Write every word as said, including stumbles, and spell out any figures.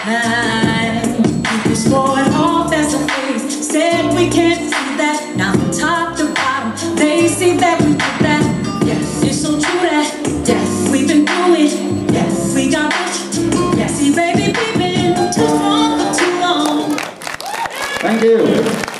People swore it off as a phase, said we can't see that. Now from top to bottom, they see that we did that. Yes, it's so true that, yes, we've been through it. Yes, we got rich. Yes, see baby, we've been too strong for too long. Thank you.